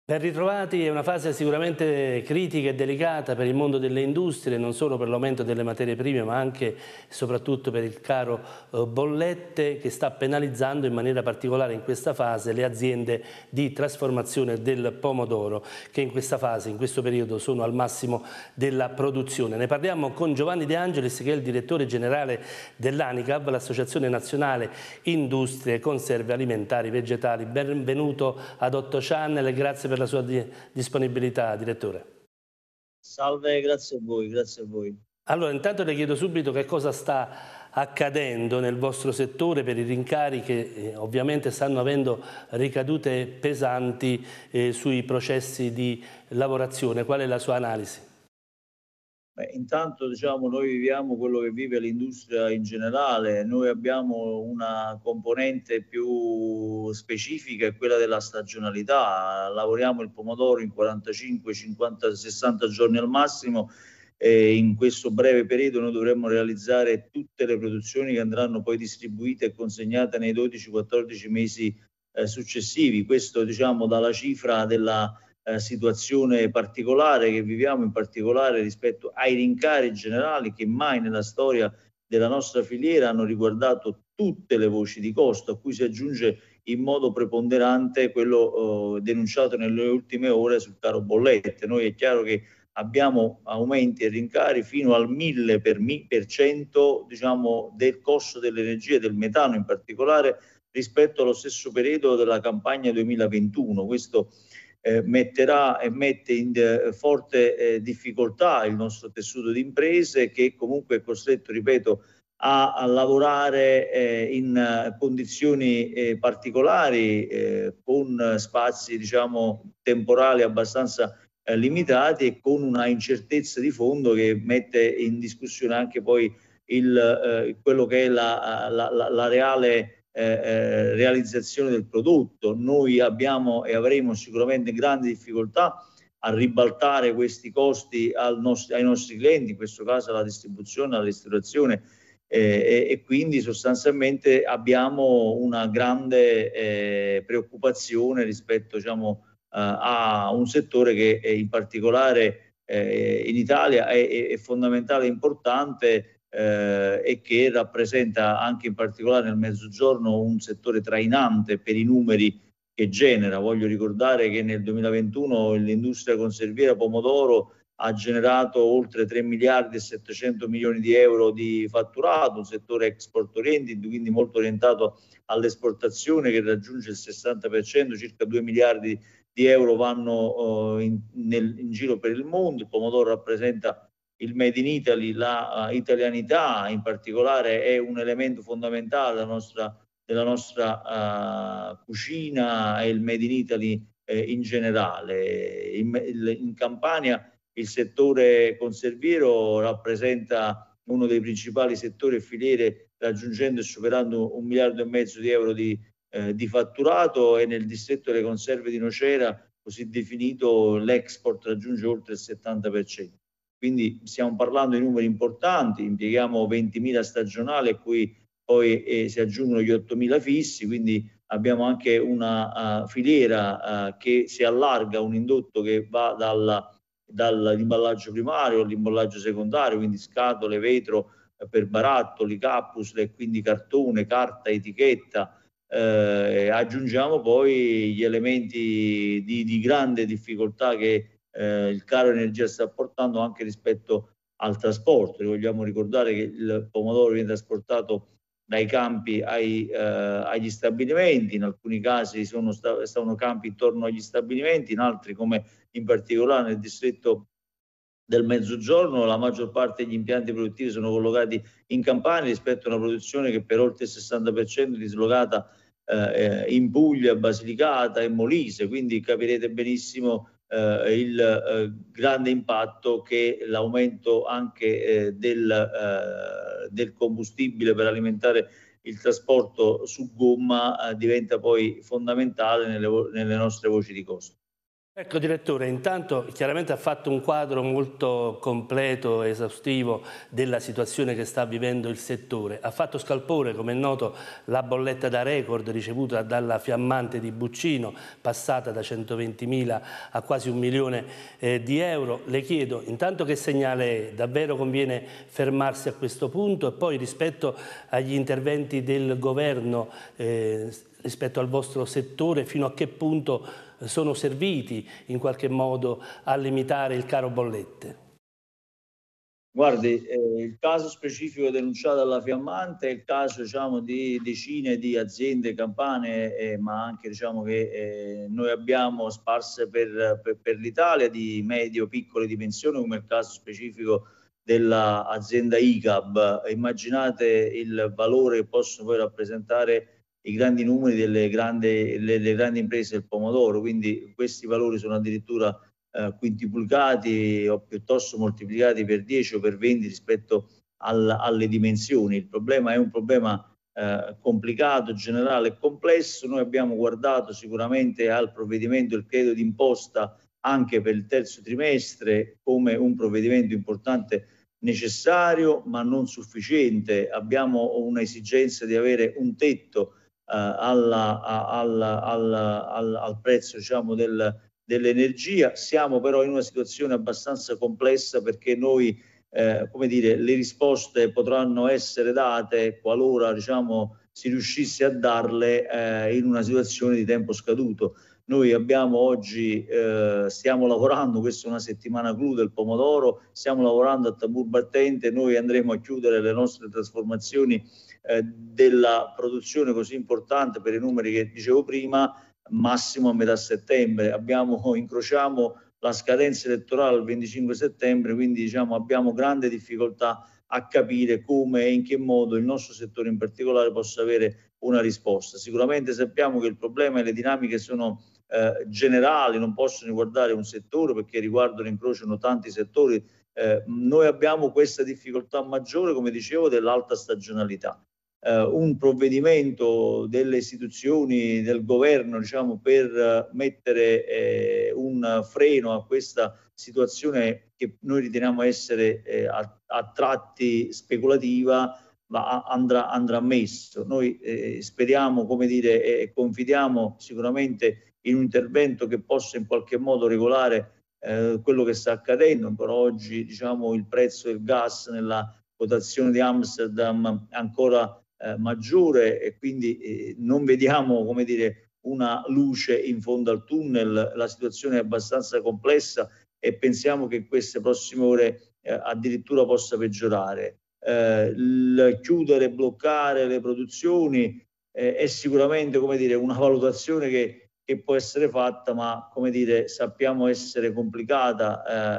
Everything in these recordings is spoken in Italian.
Ben ritrovati, è una fase sicuramente critica e delicata per il mondo delle industrie, non solo per l'aumento delle materie prime, ma anche e soprattutto per il caro bollette che sta penalizzando in maniera particolare in questa fase le aziende di trasformazione del pomodoro, che in questa fase, in questo periodo, sono al massimo della produzione. Ne parliamo con Giovanni De Angelis, che è il direttore generale dell'ANICAV, l'Associazione Nazionale Industrie Conserve Alimentari Vegetali. Benvenuto ad 8 Channel e grazie per la sua disponibilità, direttore. Salve, grazie a voi, grazie a voi. Allora, intanto le chiedo subito che cosa sta accadendo nel vostro settore per i rincari che ovviamente stanno avendo ricadute pesanti sui processi di lavorazione. Qual è la sua analisi? Beh, intanto diciamo noi viviamo quello che vive l'industria in generale, noi abbiamo una componente più specifica, è quella della stagionalità. Lavoriamo il pomodoro in 45, 50, 60 giorni al massimo e in questo breve periodo noi dovremmo realizzare tutte le produzioni che andranno poi distribuite e consegnate nei 12-14 mesi successivi. Questo diciamo dalla cifra della situazione particolare che viviamo, in particolare rispetto ai rincari generali che mai nella storia della nostra filiera hanno riguardato tutte le voci di costo, a cui si aggiunge in modo preponderante quello denunciato nelle ultime ore sul caro bollette. Noi è chiaro che abbiamo aumenti e rincari fino al 1000% diciamo, del costo dell'energia e del metano in particolare rispetto allo stesso periodo della campagna 2021. Questo metterà e mette in forte difficoltà il nostro tessuto di imprese che comunque è costretto, ripeto, a lavorare in condizioni particolari, con spazi diciamo temporali abbastanza limitati e con una incertezza di fondo che mette in discussione anche poi quello che è la reale realizzazione del prodotto. Noi abbiamo e avremo sicuramente grandi difficoltà a ribaltare questi costi ai nostri clienti, in questo caso alla distribuzione, alla ristorazione, e quindi sostanzialmente abbiamo una grande preoccupazione rispetto diciamo, a un settore che in particolare in Italia è fondamentale e importante e che rappresenta anche in particolare nel Mezzogiorno un settore trainante per i numeri che genera. Voglio ricordare che nel 2021 l'industria conserviera pomodoro ha generato oltre 3 miliardi e 700 milioni di euro di fatturato, un settore export oriented, quindi molto orientato all'esportazione che raggiunge il 60%, circa 2 miliardi di euro vanno in giro per il mondo. Il pomodoro rappresenta il Made in Italy, la italianità in particolare è un elemento fondamentale della nostra cucina e il Made in Italy in generale. In Campania il settore conserviero rappresenta uno dei principali settori e filiere raggiungendo e superando 1 miliardo e mezzo di euro di fatturato e nel distretto delle conserve di Nocera, così definito, l'export raggiunge oltre il 70%. Quindi stiamo parlando di numeri importanti, impieghiamo 20.000 stagionali a cui poi si aggiungono gli 8.000 fissi, quindi abbiamo anche una filiera che si allarga, un indotto che va dall'imballaggio primario all'imballaggio secondario, quindi scatole, vetro per barattoli, capsule, e quindi cartone, carta, etichetta. Aggiungiamo poi gli elementi di grande difficoltà che il caro energia sta portando anche rispetto al trasporto. Vogliamo ricordare che il pomodoro viene trasportato dai campi agli stabilimenti, in alcuni casi stavano campi intorno agli stabilimenti, in altri come in particolare nel distretto del Mezzogiorno la maggior parte degli impianti produttivi sono collocati in Campania rispetto a una produzione che per oltre il 60% è dislocata in Puglia, Basilicata e Molise, quindi capirete benissimo il grande impatto che l'aumento anche del combustibile per alimentare il trasporto su gomma diventa poi fondamentale nelle nostre voci di costo. Ecco direttore, intanto chiaramente ha fatto un quadro molto completo e esaustivo della situazione che sta vivendo il settore. Ha fatto scalpore, come è noto, la bolletta da record ricevuta dalla Fiammante di Buccino, passata da 120.000 a quasi 1 milione di euro. Le chiedo intanto che segnale è, davvero conviene fermarsi a questo punto, e poi rispetto agli interventi del governo rispetto al vostro settore, fino a che punto sono serviti in qualche modo a limitare il caro bollette? Guardi, il caso specifico denunciato dalla Fiammante è il caso, diciamo, di decine di aziende campane, ma anche, diciamo, che noi abbiamo sparse per l'Italia, di medio-piccole dimensioni, come il caso specifico dell'azienda ICAB. Immaginate il valore che possono poi rappresentare i grandi numeri delle grandi imprese del pomodoro, quindi questi valori sono addirittura quintuplicati o piuttosto moltiplicati per 10 o per 20 rispetto alle dimensioni. Il problema è un problema complicato, generale e complesso. Noi abbiamo guardato sicuramente al provvedimento del credito d'imposta anche per il terzo trimestre come un provvedimento importante, necessario ma non sufficiente. Abbiamo un'esigenza di avere un tetto al prezzo, diciamo, dell'energia. Siamo però in una situazione abbastanza complessa, perché noi, come dire, le risposte potranno essere date qualora, diciamo, si riuscisse a darle in una situazione di tempo scaduto. Noi abbiamo oggi, stiamo lavorando, questa è una settimana clou del pomodoro, stiamo lavorando a tambur battente. Noi andremo a chiudere le nostre trasformazioni della produzione così importante per i numeri che dicevo prima, massimo a metà settembre. Incrociamo la scadenza elettorale il 25 settembre, quindi, diciamo, abbiamo grande difficoltà a capire come e in che modo il nostro settore in particolare possa avere una risposta. Sicuramente sappiamo che il problema e le dinamiche sono generali, non possono riguardare un settore, perché riguardano, incrociano tanti settori. Noi abbiamo questa difficoltà maggiore, come dicevo, dell'alta stagionalità. Un provvedimento delle istituzioni del governo, diciamo, per mettere un freno a questa situazione che noi riteniamo essere a tratti speculativa, andrà messo. Noi speriamo, come dire, e confidiamo sicuramente in un intervento che possa in qualche modo regolare quello che sta accadendo. Ancora oggi, diciamo, il prezzo del gas nella quotazione di Amsterdam è ancora maggiore, e quindi non vediamo, come dire, una luce in fondo al tunnel. La situazione è abbastanza complessa e pensiamo che in queste prossime ore addirittura possa peggiorare. Il chiudere, bloccare le produzioni è sicuramente, come dire, una valutazione che può essere fatta, ma, come dire, sappiamo essere complicata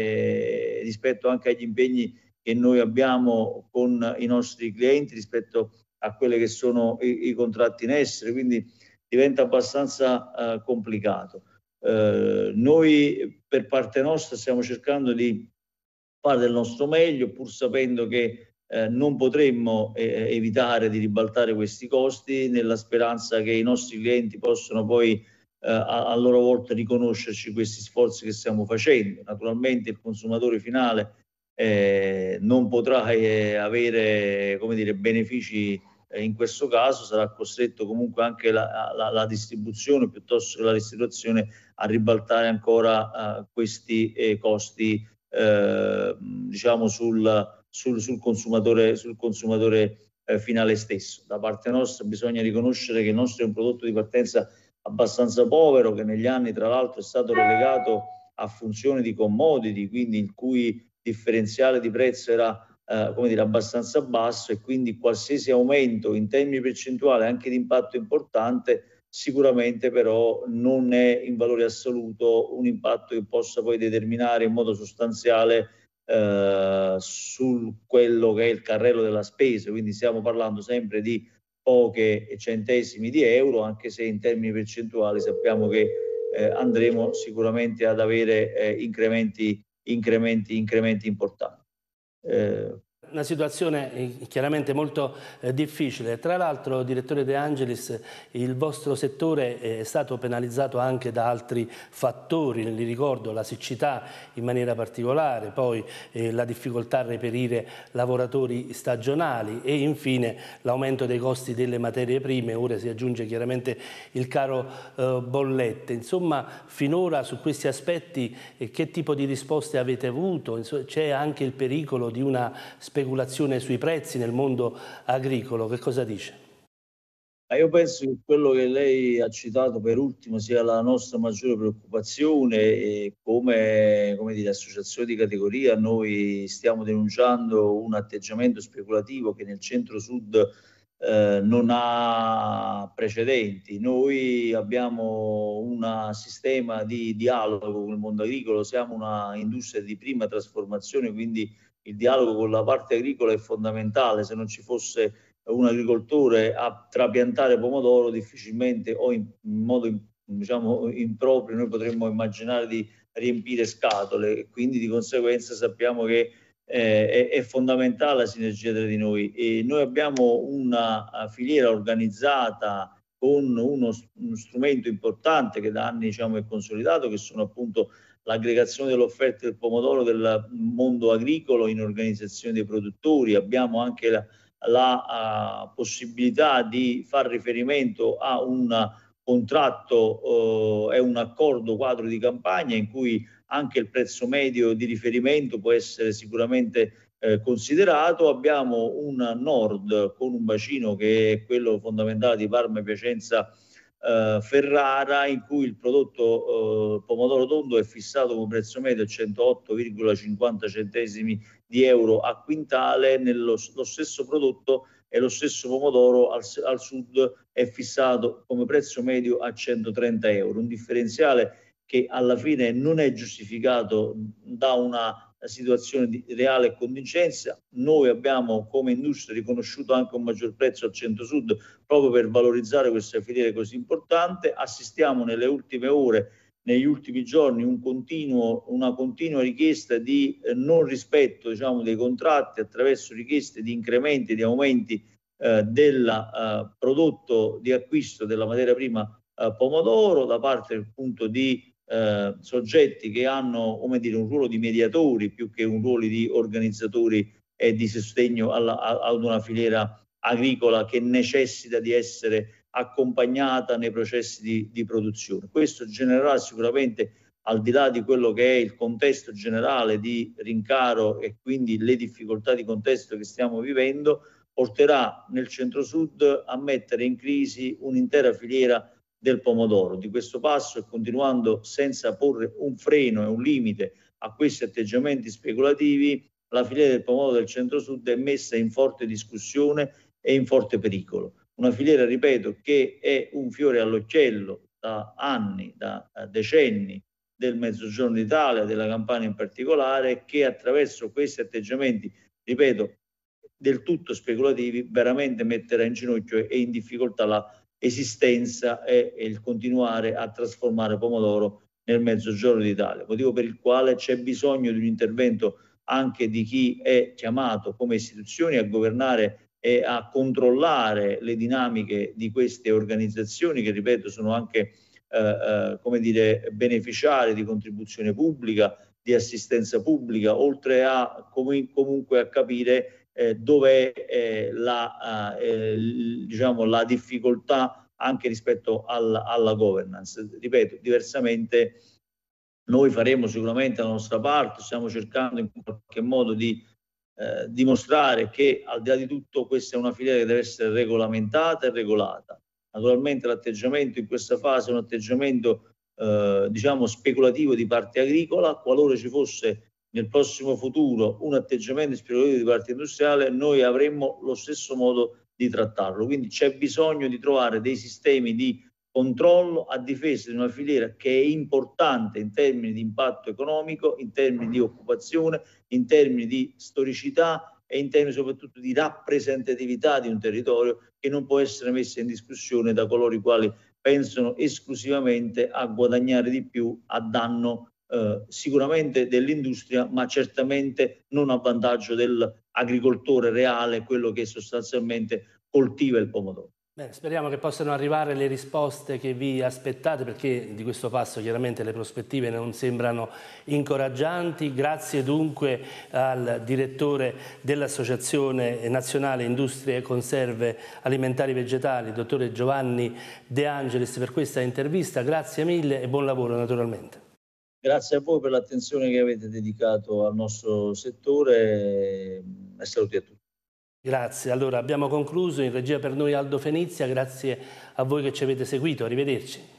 e rispetto anche agli impegni che noi abbiamo con i nostri clienti, rispetto a quelli che sono i contratti in essere, quindi diventa abbastanza complicato. Noi per parte nostra stiamo cercando di fare del nostro meglio, pur sapendo che non potremmo evitare di ribaltare questi costi, nella speranza che i nostri clienti possano poi a loro volta riconoscerci questi sforzi che stiamo facendo. Naturalmente il consumatore finale non potrà avere, come dire, benefici in questo caso, sarà costretto comunque anche la distribuzione piuttosto che la ristorazione a ribaltare ancora questi costi, diciamo, sul consumatore finale stesso. Da parte nostra bisogna riconoscere che il nostro è un prodotto di partenza abbastanza povero, che negli anni tra l'altro è stato relegato a funzione di commodity, quindi il cui differenziale di prezzo era come dire, abbastanza basso, e quindi qualsiasi aumento in termini percentuali, anche di impatto importante, sicuramente però non è in valore assoluto un impatto che possa poi determinare in modo sostanziale su quello che è il carrello della spesa. Quindi stiamo parlando sempre di poche centesimi di euro, anche se in termini percentuali sappiamo che andremo sicuramente ad avere incrementi importanti. Una situazione chiaramente molto difficile. Tra l'altro, direttore De Angelis, il vostro settore è stato penalizzato anche da altri fattori, li ricordo la siccità in maniera particolare, poi la difficoltà a reperire lavoratori stagionali e infine l'aumento dei costi delle materie prime, ora si aggiunge chiaramente il caro bollette. Insomma, finora su questi aspetti che tipo di risposte avete avuto? C'è anche il pericolo di una speculazione sui prezzi nel mondo agricolo, che cosa dice? Io penso che quello che lei ha citato per ultimo sia la nostra maggiore preoccupazione e come dire, associazione di categoria noi stiamo denunciando un atteggiamento speculativo che nel centro-sud non ha precedenti. Noi abbiamo un sistema di dialogo con il mondo agricolo, siamo una industria di prima trasformazione, quindi il dialogo con la parte agricola è fondamentale. Se non ci fosse un agricoltore a trapiantare pomodoro, difficilmente o in modo diciamo improprio noi potremmo immaginare di riempire scatole e quindi di conseguenza sappiamo che è fondamentale la sinergia tra di noi e noi abbiamo una filiera organizzata con uno strumento importante che da anni diciamo è consolidato, che sono appunto l'aggregazione dell'offerta del pomodoro del mondo agricolo in organizzazione dei produttori. Abbiamo anche la possibilità di far riferimento a un contratto e un accordo quadro di campagna in cui anche il prezzo medio di riferimento può essere sicuramente considerato. Abbiamo un nord con un bacino che è quello fondamentale di Parma, Piacenza, Ferrara, in cui il prodotto pomodoro tondo è fissato come prezzo medio a 108,50 centesimi di euro a quintale. Lo stesso prodotto e lo stesso pomodoro al sud è fissato come prezzo medio a 130 euro, un differenziale che alla fine non è giustificato da una situazione di reale contingenza. Noi abbiamo come industria riconosciuto anche un maggior prezzo al centro-sud proprio per valorizzare questa filiera così importante. Assistiamo nelle ultime ore, negli ultimi giorni, una continua richiesta di non rispetto diciamo, dei contratti attraverso richieste di incrementi, di aumenti del prodotto di acquisto della materia prima pomodoro da parte appunto di soggetti che hanno come dire, un ruolo di mediatori più che un ruolo di organizzatori e di sostegno ad una filiera agricola che necessita di essere accompagnata nei processi di produzione. Questo genererà sicuramente, al di là di quello che è il contesto generale di rincaro e quindi le difficoltà di contesto che stiamo vivendo, porterà nel centro-sud a mettere in crisi un'intera filiera del pomodoro. Di questo passo e continuando senza porre un freno e un limite a questi atteggiamenti speculativi, la filiera del pomodoro del centro-sud è messa in forte discussione e in forte pericolo. Una filiera, ripeto, che è un fiore all'occhiello da anni, da decenni del Mezzogiorno d'Italia, della Campania in particolare, che attraverso questi atteggiamenti, ripeto, del tutto speculativi, veramente metterà in ginocchio e in difficoltà la esistenza e il continuare a trasformare pomodoro nel Mezzogiorno d'Italia, motivo per il quale c'è bisogno di un intervento anche di chi è chiamato come istituzioni a governare e a controllare le dinamiche di queste organizzazioni che, ripeto, sono anche come dire, beneficiari di contribuzione pubblica, di assistenza pubblica, oltre a comunque a capire dov'è diciamo, la difficoltà anche rispetto alla governance. Ripeto, diversamente noi faremo sicuramente la nostra parte, stiamo cercando in qualche modo di dimostrare che al di là di tutto questa è una filiera che deve essere regolamentata e regolata. Naturalmente l'atteggiamento in questa fase è un atteggiamento diciamo speculativo di parte agricola. Qualora ci fosse nel prossimo futuro un atteggiamento speculativo di parte industriale, noi avremmo lo stesso modo di trattarlo. Quindi c'è bisogno di trovare dei sistemi di controllo a difesa di una filiera che è importante in termini di impatto economico, in termini di occupazione, in termini di storicità e in termini soprattutto di rappresentatività di un territorio che non può essere messa in discussione da coloro i quali pensano esclusivamente a guadagnare di più a danno sicuramente dell'industria, ma certamente non a vantaggio dell'agricoltore reale, quello che sostanzialmente coltiva il pomodoro. Bene, speriamo che possano arrivare le risposte che vi aspettate, perché di questo passo chiaramente le prospettive non sembrano incoraggianti. Grazie dunque al direttore dell'Associazione Nazionale Industrie e Conserve Alimentari Vegetali, dottore Giovanni De Angelis, per questa intervista. Grazie mille e buon lavoro naturalmente. Grazie a voi per l'attenzione che avete dedicato al nostro settore e saluti a tutti. Grazie, allora abbiamo concluso. In regia per noi Aldo Fenizia, grazie a voi che ci avete seguito, arrivederci.